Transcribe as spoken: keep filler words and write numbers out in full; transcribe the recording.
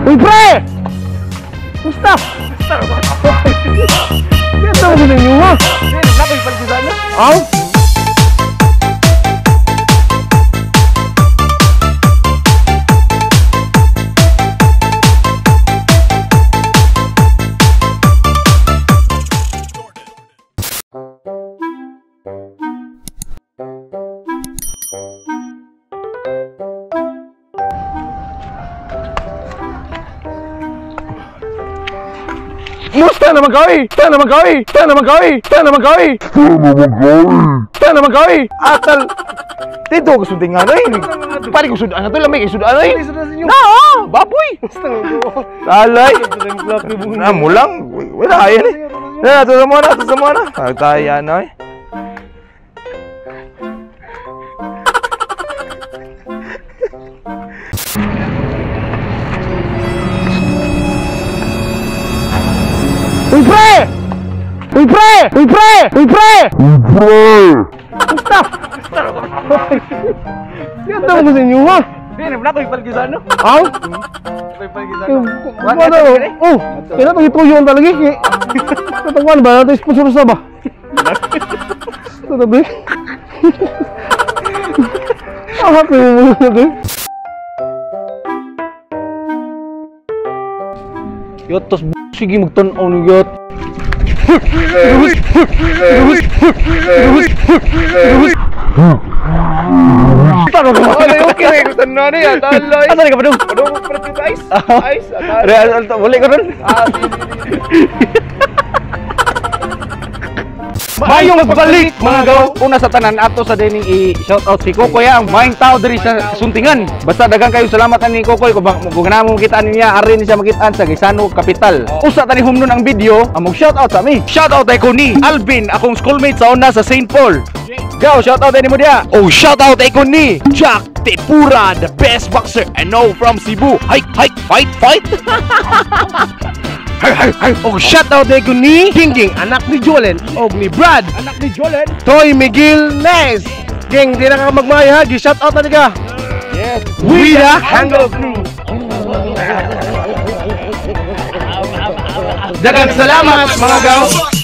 Uy, pre! Musta? Ganda mo din yung ha? Hindi, naglakoy pala sa ano? Aw? Musta naman ka eh? Musta naman ka eh? Musta naman ka eh? Musta naman ka eh? Musta naman ka eh? Atal! Dito ko suding nga na eh. Pari ko sudaan na to, lamig ko sudaan na eh. Na! Baboy! Talay! Na mo lang. Wala yan eh. Na, ito sa muna, ito sa muna. Tayo na eh. Uy, pre! Uy, pre! Uy, pre! Uy, pre! Uy, pre! Musta? Ganda mo sa inyo, ha? Hindi, naglakoy pala sa ano? Aw? Naglakoy pala sa ano? Ano? Oh, kaya itong ituyo ang talagi. Katawan ba? Ito sponsor sa ba? Ito tabi. Ang happy mo muna natin. Yot, tos sige magtanaw ni Yot. Taro ko. Okay, okay. Gusto na na yan. Talay. Asan ka pa dong? Padung ko pala yung ice. Ice. Real, boleh ka ron? Ah, Mayong magbalik mga gaw. Una sa tanan ato sa dining i-shoutout si Kokoy ang maing tao diri sa Suntingan. Basta daghang kayo salamat ani Kokoy kung kung namo kita niya ari ni siya makitaan sa Gaisano Capital. Usa tani humnon ang video among shoutout sa mi. Shoutout ay ko ni Alvin akong schoolmate sa una sa Saint Paul. Gaw shoutout ani mo dia. Oh shoutout ay ko ni Jack Tepura, the best boxer I know from Cebu. Hike hike fight fight. Hay hay hay. Og shoutout ay ko ni King anak ni Jolen og ni Brad anak ni Jolen. Toy Miguel Nes. King, di na ka magmaya ha. Gi-shoutout na ka. Yes. We the Handle Crew. Daghang salamat mga gaw.